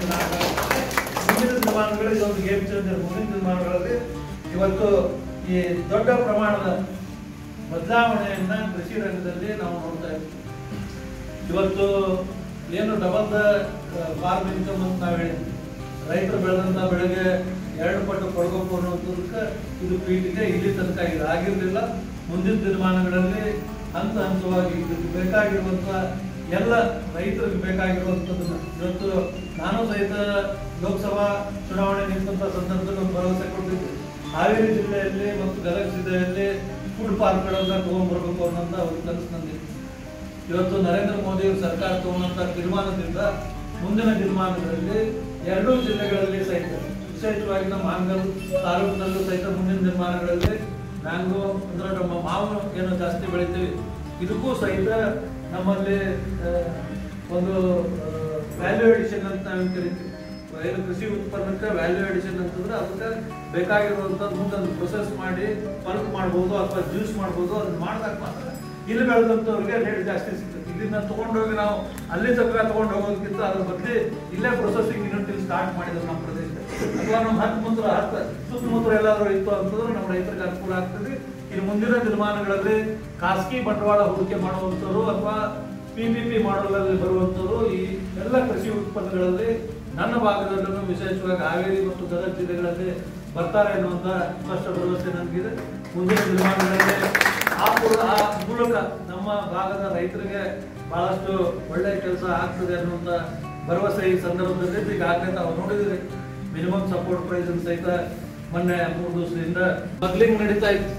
ಮುಂದಿನ ದಿನಮಾನಗಳಲ್ಲಿ ಇದೊಂದು ಗೇಮ್ ಚೇಂಜರ್. ಮುಂದಿನ ದಿನಮಾನಗಳಲ್ಲಿ ಇವತ್ತು ಈ ದೊಡ್ಡ ಪ್ರಮಾಣದ ಬದಲಾವಣೆಯನ್ನ ಕೃಷಿ ರಂಗದಲ್ಲಿ ನಾವು ನೋಡ್ತಾ ಇದ್ದೀವಿ. ಇವತ್ತು ಏನು ಡಬಲ್ ದ ಫಾರ್ಮ್ ಇನ್ಕಮ್ ಅಂತ ನಾವು ಹೇಳಿದ್ವಿ, ರೈತರು ಬೆಳೆದಂತ ಬೆಳೆಗೆ 2 ಪಟ್ಟು ಕೊಡಬೇಕು ಅನ್ನೋದಕ್ಕೆ ಇದು ಪೀಠಿಗೆ ಇಲ್ಲಿ ತನಕ ಇದು ಆಗಿರಲಿಲ್ಲ. ಮುಂದಿನ ದಿನಮಾನಗಳಲ್ಲಿ ಹಂತ ಹಂತವಾಗಿ ಇದಕ್ಕೆ ಬೇಕಾಗಿರುವಂತ ಎಲ್ಲ ರೈತರಿಗೆ ಬೇಕಾಗಿರುವಂಥದ್ದನ್ನ ಇವತ್ತು ನಾನು ಸಹಿತ ಲೋಕಸಭಾ ಚುನಾವಣೆ ನಿಂತ ಸಂದರ್ಭದಲ್ಲಿ ಒಂದು ಭರವಸೆ ಕೊಟ್ಟಿದ್ದೆ. ಹಾವೇರಿ ಜಿಲ್ಲೆಯಲ್ಲಿ ಮತ್ತು ಗದಗ ಜಿಲ್ಲೆಯಲ್ಲಿ ಫುಡ್ ಪಾರ್ಕ್ಗಳನ್ನ ತಗೊಂಡ್ಬರ್ಬೇಕು ಅನ್ನೋಂಥ ಒಂದು ಕನಸು ನಂದಿತ್ತು. ಇವತ್ತು ನರೇಂದ್ರ ಮೋದಿ ಅವರು ಸರ್ಕಾರ ತಗೊಂಡಂತ ತೀರ್ಮಾನದಿಂದ ಮುಂದಿನ ದಿನಮಾನಗಳಲ್ಲಿ 2 ಜಿಲ್ಲೆಗಳಲ್ಲಿ ಸಹಿತ, ವಿಶೇಷವಾಗಿ ನಮ್ಮ ಹಾನಗಲ್ ತಾಲೂಕಿನಲ್ಲೂ ಸಹಿತ ಮುಂದಿನ ದಿನಮಾನಗಳಲ್ಲಿ ಮ್ಯಾಂಗೋ ಅಂದ್ರೆ ನಮ್ಮ ಮಾವು ಏನೋ ಜಾಸ್ತಿ ಬೆಳಿತೀವಿ, ಇದಕ್ಕೂ ಸಹಿತ ನಮ್ಮಲ್ಲಿ ಒಂದು ವ್ಯಾಲ್ಯೂ ಎಡಿಷನ್ ಅಂತ ನಾವು ಕರಿತೀವಿ. ಏನು ಕೃಷಿ ಉತ್ಪನ್ನಕ್ಕೆ ವ್ಯಾಲ್ಯೂ ಎಡಿಷನ್ ಅಂತಂದ್ರೆ ಅದಕ್ಕೆ ಬೇಕಾಗಿರುವಂಥದ್ದು ಮುಂದೊಂದು ಪ್ರೊಸೆಸ್ ಮಾಡಿ ಪಲ್ಪ್ ಮಾಡ್ಬೋದು ಅಥವಾ ಜ್ಯೂಸ್ ಮಾಡ್ಬೋದು. ಅದನ್ನ ಮಾಡಿದಾಗ ಮಾತ್ರ ಇಲ್ಲಿ ಬೆಳೆದಂಥವ್ರಿಗೆ ರೇಟ್ ಜಾಸ್ತಿ ಸಿಗ್ತದೆ. ಇದನ್ನ ತಗೊಂಡೋಗಿ ನಾವು ಅಲ್ಲಿ ತನಕ ತಗೊಂಡು ಹೋಗೋದಕ್ಕಿಂತ ಅದ್ರ ಬದಲಿ ಇಲ್ಲೇ ಪ್ರೊಸೆಸಿಂಗ್ ಯೂನಿಟ್ ಸ್ಟಾರ್ಟ್ ಮಾಡಿದ್ರು ನಮ್ಮ ಪ್ರದೇಶದಲ್ಲಿ, ಅಥವಾ ನಮ್ಮ ಸುತ್ತಮುತ್ತ ಎಲ್ಲಾದ್ರೂ ಇತ್ತು ಅಂತಂದ್ರೆ ನಮ್ಮ ರೈತರಿಗೆ ಅನುಕೂಲ ಆಗ್ತದೆ. ಇನ್ನು ಮುಂದಿನ ದಿನಮಾನಗಳಲ್ಲಿ ಖಾಸಗಿ ಬಂಡವಾಳ ಹೂಡಿಕೆ ಮಾಡುವಂಥವ್ರು ಅಥವಾ PPP ಮಾಡಲಲ್ಲಿ ಬರುವಂಥವ್ರು ಈ ಎಲ್ಲ ಕೃಷಿ ಉತ್ಪನ್ನಗಳಲ್ಲಿ ನನ್ನ ಭಾಗದಲ್ಲೂ ವಿಶೇಷವಾಗಿ ಹಾವೇರಿ ಮತ್ತು ಗದಗ ಜಿಲ್ಲೆಗಳಲ್ಲಿ ಬರ್ತಾರೆ ಅನ್ನುವಂಥ ಸ್ಪಷ್ಟ ಭರವಸೆ ನನಗಿದೆ. ಮುಂದಿನ ದಿನಮಾನಗಳಲ್ಲಿ ಆ ಮೂಲಕ ನಮ್ಮ ಭಾಗದ ರೈತರಿಗೆ ಬಹಳಷ್ಟು ಒಳ್ಳೆಯ ಕೆಲಸ ಆಗ್ತದೆ ಅನ್ನುವಂಥ ಭರವಸೆ ಈ ಸಂದರ್ಭದಲ್ಲಿ ಈಗಾಗಲೇ ನಾವು ನೋಡಿದ್ರಿ. ಮಿನಿಮಮ್ ಸಪೋರ್ಟ್ ಪ್ರೈಸ್ ಸಹಿತ ಮೊನ್ನೆ 3 ದಿವಸದಿಂದ ಬಗ್ಲಿಂಗ್ ನಡೀತಾ ಇತ್ತು,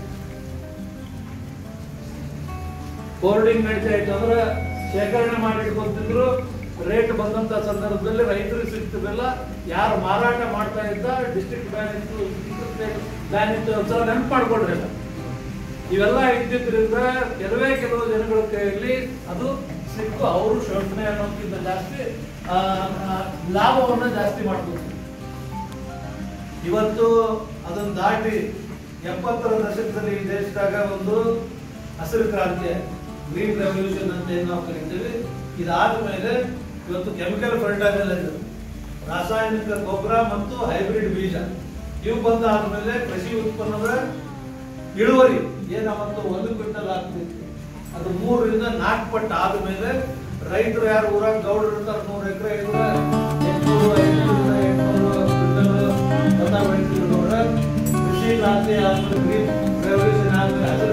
ಹೋರ್ಡಿಂಗ್ ನಡೀತಾ ಇತ್ತು. ಅಂದ್ರೆ ಶೇಖರಣೆ ಮಾಡಿ ಇಟ್ಕೊಂತಿದ್ರು, ರೇಟ್ ಬಂದಂತ ಸಂದರ್ಭದಲ್ಲಿ ರೈತರಿಗೆ ಸಿಗ್ತಿರಲಿಲ್ಲ. ಯಾರು ಮಾರಾಟ ಮಾಡ್ತಾ ಇದ್ದ ಡಿಸ್ಟ್ರಿಕ್ಟ್ ಬ್ಯಾನ್ ಇತ್ತು, ಬ್ಯಾನ್ ಇತ್ತು ಅಂತ ನೆನಪು ಮಾಡ್ಕೊಳ್ರಿಲ್ಲ. ಇವೆಲ್ಲ ಇದ್ದಿದ್ರಿಂದ ಕೆಲವು ಜನಗಳ ಕೈಯಲ್ಲಿ ಅದು ಸಿಕ್ಕು ಅವರು ಶೋಷಣೆ ಅನ್ನೋದಕ್ಕಿಂತ ಜಾಸ್ತಿ ಲಾಭವನ್ನ ಜಾಸ್ತಿ ಮಾಡ್ಬೋದು. ಇವತ್ತು ಅದನ್ನು ದಾಟಿ 70ರ ದಶಕದಲ್ಲಿ ಈ ದೇಶದಾಗ ಒಂದು ಹಸಿರು ಕ್ರಾಂತಿ, ಗ್ರೀನ್ ರೆವಲ್ಯೂಷನ್ ಅಂತ ಏನು ನಾವು ಕರಿತೀವಿ, ಇದಾದ ಮೇಲೆ ಇವತ್ತು ಕೆಮಿಕಲ್ ಫರ್ಟಿಲೈಸರ್, ರಾಸಾಯನಿಕ ಗೊಬ್ಬರ ಮತ್ತು ಹೈಬ್ರಿಡ್ ಬೀಜ ಇವು ಬಂದಾದ್ಮೇಲೆ ಕೃಷಿ ಉತ್ಪನ್ನದ ಇಳುವರಿ ಏನಾವತ್ತು 1 ಕ್ವಿಂಟಲ್ ಆಗ್ತಿತ್ತು, ಅದು 3 ರಿಂದ 4 ಪಟ್ಟು ಆದ್ಮೇಲೆ ರೈತರು ಯಾರು ಊರಾಗ ಗೌಡರು ಇರ್ತಾರೆ 100 ಎಕರೆ ಇದ್ರೆ 800 ಕ್ವಿಂಟಲ್ ಭತ್ತ ಬೆಳಿತಿದ್ರು. ಕೃಷಿ ಕ್ರಾಂತಿ ಆದ್ಮೇಲೆ ಗ್ರೀನ್ ರೆವಲ್ಯೂಷನ್ ಆದ್ಮೇಲೆ